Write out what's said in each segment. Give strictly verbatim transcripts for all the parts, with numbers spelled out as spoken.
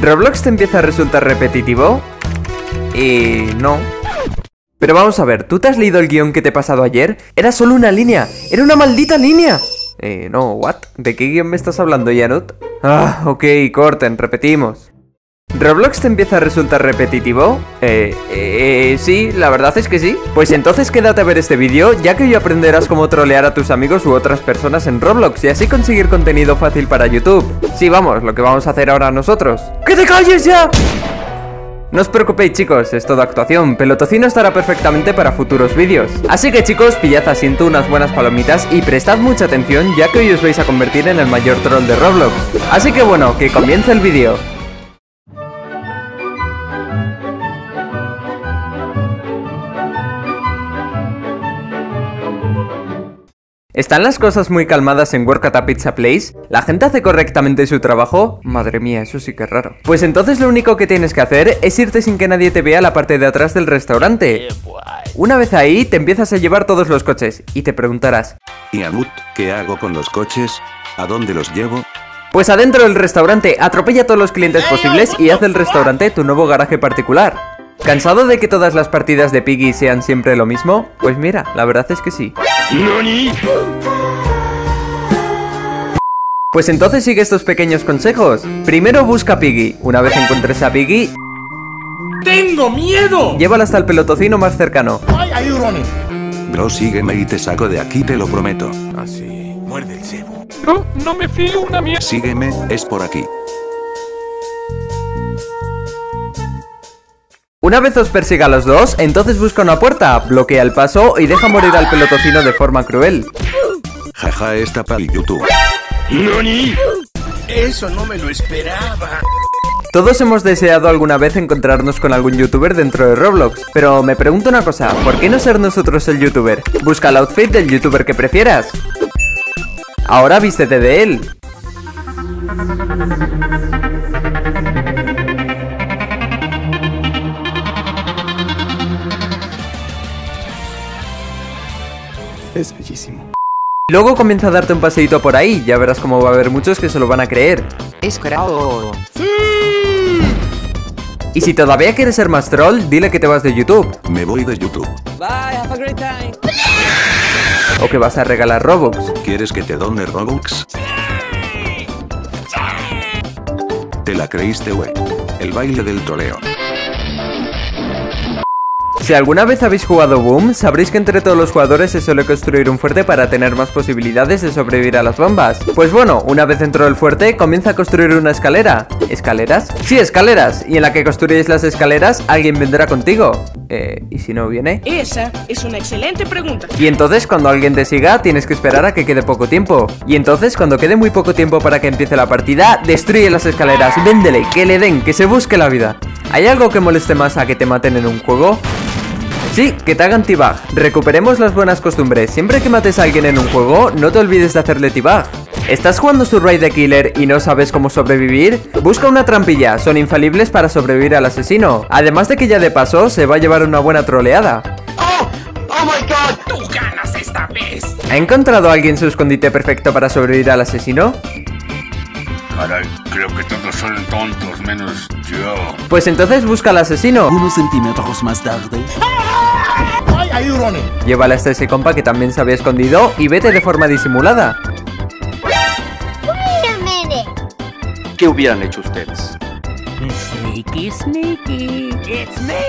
¿Roblox te empieza a resultar repetitivo? Y no. Pero vamos a ver, ¿tú te has leído el guión que te he pasado ayer? Era solo una línea, era una maldita línea. Eh, no, ¿what? ¿De qué guión me estás hablando, Yanut? Ah, ok, corten, repetimos. ¿Roblox te empieza a resultar repetitivo? Eh, eh, sí, la verdad es que sí. Pues entonces quédate a ver este vídeo, ya que hoy aprenderás cómo trolear a tus amigos u otras personas en Roblox y así conseguir contenido fácil para YouTube. Sí, vamos, lo que vamos a hacer ahora nosotros. ¡Que te calles ya! No os preocupéis, chicos, es todo actuación. Pelotocino estará perfectamente para futuros vídeos. Así que, chicos, pillad asiento, unas buenas palomitas y prestad mucha atención, ya que hoy os vais a convertir en el mayor troll de Roblox. Así que bueno, que comience el vídeo. ¿Están las cosas muy calmadas en Work at a Pizza Place? ¿La gente hace correctamente su trabajo? Madre mía, eso sí que es raro. Pues entonces lo único que tienes que hacer es irte sin que nadie te vea a la parte de atrás del restaurante. Una vez ahí, te empiezas a llevar todos los coches y te preguntarás: Yanut, ¿qué hago con los coches? ¿A dónde los llevo? Pues adentro del restaurante, atropella a todos los clientes posibles y haz del restaurante tu nuevo garaje particular. ¿Cansado de que todas las partidas de Piggy sean siempre lo mismo? Pues mira, la verdad es que sí. ¿Nani? Pues entonces sigue estos pequeños consejos. Primero busca a Piggy. Una vez encuentres a Piggy, ¡tengo miedo! Llévala hasta el pelotocino más cercano. Bro, sígueme y te saco de aquí, te lo prometo. Así, muerde el cebo. No, no me fío una mierda. Sígueme, es por aquí. Una vez os persiga a los dos, entonces busca una puerta, bloquea el paso y deja morir al pelotocino de forma cruel. Jaja, esta pal YouTube. ¿Nani? Eso no me lo esperaba. Todos hemos deseado alguna vez encontrarnos con algún youtuber dentro de Roblox, pero me pregunto una cosa, ¿por qué no ser nosotros el youtuber? Busca el outfit del youtuber que prefieras. Ahora vístete de él. Es bellísimo. Luego comienza a darte un paseíto por ahí, ya verás cómo va a haber muchos que se lo van a creer. Es grado. Y si todavía quieres ser más troll, dile que te vas de YouTube. Me voy de YouTube. Bye, have a great time. O que vas a regalar Robux. ¿Quieres que te done Robux? Te la creíste, güey. El baile del troleo. Si alguna vez habéis jugado Boom, sabréis que entre todos los jugadores se suele construir un fuerte para tener más posibilidades de sobrevivir a las bombas. Pues bueno, una vez dentro del fuerte, comienza a construir una escalera. ¿Escaleras? Sí, escaleras. Y en la que construyes las escaleras, alguien vendrá contigo. Eh, ¿y si no viene? Esa es una excelente pregunta. Y entonces, cuando alguien te siga, tienes que esperar a que quede poco tiempo. Y entonces, cuando quede muy poco tiempo para que empiece la partida, destruye las escaleras, véndele, que le den, que se busque la vida. ¿Hay algo que moleste más a que te maten en un juego? Sí, que te hagan T-Bag. Recuperemos las buenas costumbres. Siempre que mates a alguien en un juego, no te olvides de hacerle T-Bag. ¿Estás jugando Survive the Killer y no sabes cómo sobrevivir? Busca una trampilla, son infalibles para sobrevivir al asesino. Además de que ya de paso, se va a llevar una buena troleada. ¡Oh! ¡Oh my god! ¡Tú ganas esta vez! ¿Ha encontrado alguien su escondite perfecto para sobrevivir al asesino? Caray, creo que todos son tontos menos yo. Pues entonces busca al asesino. Unos centímetros más tarde. ¡Ay, ayúdame! Llévala hasta ese compa que también se había escondido y vete de forma disimulada. ¿Qué hubieran hecho ustedes? Sneaky, sneaky. It's me.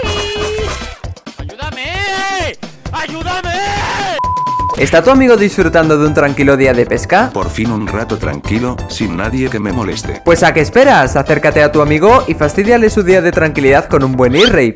¡Ayúdame! ¡Ayúdame! ¿Está tu amigo disfrutando de un tranquilo día de pesca? Por fin un rato tranquilo, sin nadie que me moleste. Pues ¿a qué esperas? Acércate a tu amigo y fastídiale su día de tranquilidad con un buen e-rape.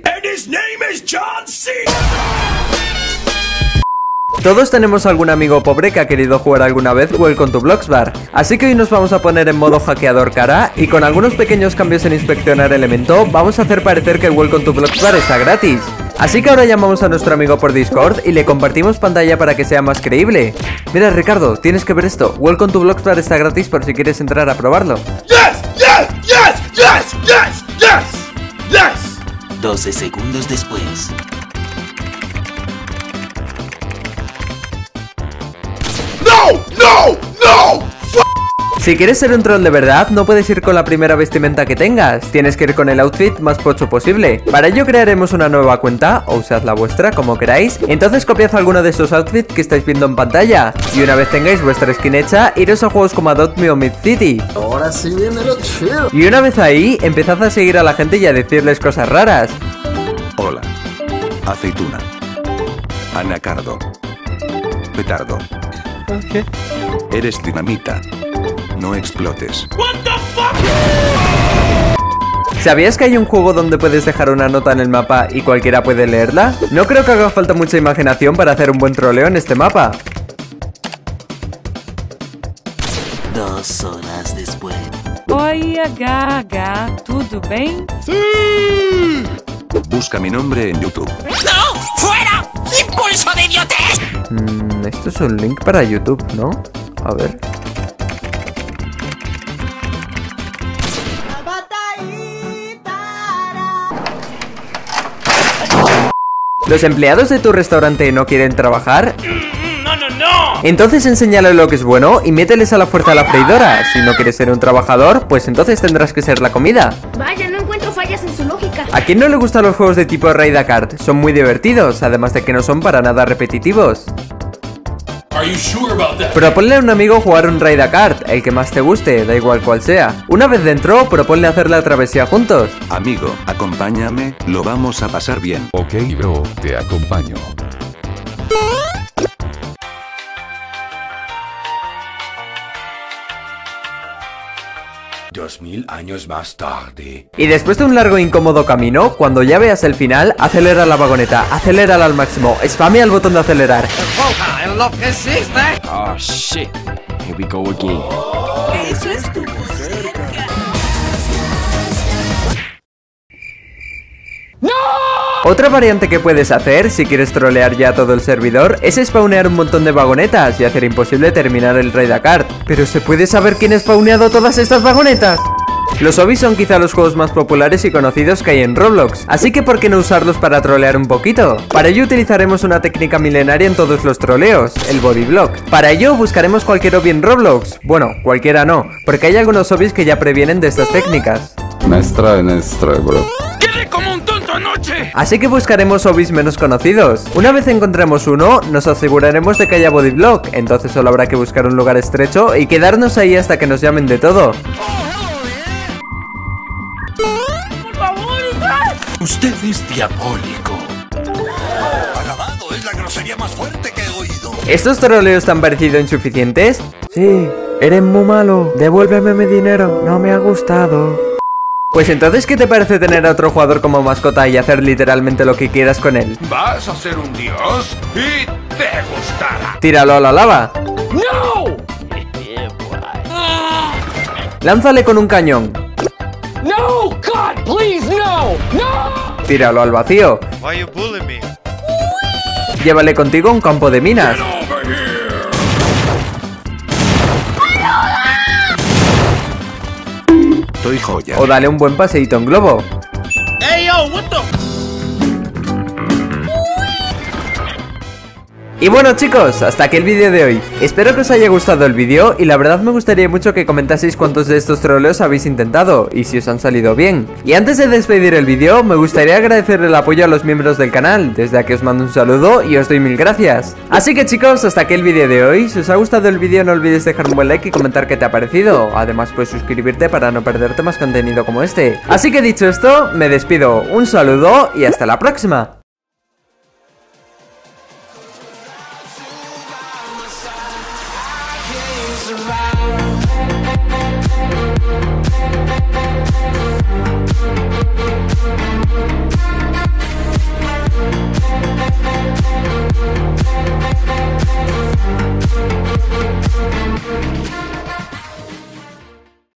Todos tenemos algún amigo pobre que ha querido jugar alguna vez Welcome to Bloxburg, así que hoy nos vamos a poner en modo hackeador cara y con algunos pequeños cambios en inspeccionar elemento vamos a hacer parecer que el Welcome to Bloxburg está gratis. Así que ahora llamamos a nuestro amigo por Discord y le compartimos pantalla para que sea más creíble. Mira, Ricardo, tienes que ver esto. Welcome to Bloxburg está gratis por si quieres entrar a probarlo. Yes, yes, yes, yes, yes, yes, yes. doce segundos después. No, no, no. Si quieres ser un troll de verdad, no puedes ir con la primera vestimenta que tengas, tienes que ir con el outfit más pocho posible. Para ello crearemos una nueva cuenta, o usad la vuestra como queráis, entonces copiad alguno de estos outfits que estáis viendo en pantalla, y una vez tengáis vuestra skin hecha, iros a juegos como Adopt Me o Mid City. Ahora sí viene lo chido. Y una vez ahí, empezad a seguir a la gente y a decirles cosas raras. Hola. Aceituna. Anacardo. Petardo. ¿Qué? Eres dinamita. No explotes. ¿Sabías que hay un juego donde puedes dejar una nota en el mapa y cualquiera puede leerla? No creo que haga falta mucha imaginación para hacer un buen troleo en este mapa. Dos horas después. Oi, Gaga, ¿tudo bem? ¡Sí! Busca mi nombre en YouTube. ¡No! ¡Fuera! ¡Impulso de idiotez! Mm, esto es un link para YouTube, ¿no? A ver. ¿Los empleados de tu restaurante no quieren trabajar? ¡No, no, no! Entonces enséñale lo que es bueno y mételes a la fuerza a la freidora. Si no quieres ser un trabajador, pues entonces tendrás que ser la comida. Vaya, no encuentro fallas en su lógica. ¿A quién no le gustan los juegos de tipo Raid a Kart? Son muy divertidos, además de que no son para nada repetitivos. Proponle a un amigo jugar un Raid a Kart, el que más te guste, da igual cual sea. Una vez dentro, proponle hacer la travesía juntos. Amigo, acompáñame, lo vamos a pasar bien. Ok, bro, te acompaño. Dos mil años más tarde. Y después de un largo e incómodo camino, cuando ya veas el final, acelera la vagoneta, acelérala al máximo, spamea el botón de acelerar. Oh shit, here we go again. Eso es tu Otra variante que puedes hacer, si quieres trolear ya todo el servidor, es spawnear un montón de vagonetas y hacer imposible terminar el Raid a Kart. Pero ¿se puede saber quién ha spawneado todas estas vagonetas? Los obbies son quizá los juegos más populares y conocidos que hay en Roblox, así que ¿por qué no usarlos para trolear un poquito? Para ello utilizaremos una técnica milenaria en todos los troleos, el body block. Para ello buscaremos cualquier obby en Roblox, bueno, cualquiera no, porque hay algunos obbies que ya previenen de estas técnicas. Nuestra, nuestra, bro. ¡Quedé como un tonto anoche! Así que buscaremos obbies menos conocidos. Una vez encontremos uno, nos aseguraremos de que haya body block, entonces solo habrá que buscar un lugar estrecho y quedarnos ahí hasta que nos llamen de todo. Usted es diabólico. Alabado es la grosería más fuerte que he oído. ¿Estos troleos te han parecido insuficientes? Sí, eres muy malo, devuélveme mi dinero, no me ha gustado. Pues entonces, ¿qué te parece tener a otro jugador como mascota y hacer literalmente lo que quieras con él? Vas a ser un dios y te gustará. Tíralo a la lava. ¡No! Lánzale con un cañón. ¡No! God, please, no! ¡No! Tíralo al vacío. Why you bullying me? Llévale contigo a un campo de minas. Soy joya. O dale un buen paseíto en globo. Hey, yo, what the... Y bueno chicos, hasta aquí el vídeo de hoy. Espero que os haya gustado el vídeo y la verdad me gustaría mucho que comentaseis cuántos de estos troleos habéis intentado y si os han salido bien. Y antes de despedir el vídeo, me gustaría agradecer el apoyo a los miembros del canal. Desde aquí os mando un saludo y os doy mil gracias. Así que chicos, hasta aquí el vídeo de hoy. Si os ha gustado el vídeo no olvides dejar un buen like y comentar qué te ha parecido. Además puedes suscribirte para no perderte más contenido como este. Así que dicho esto, me despido. Un saludo y hasta la próxima.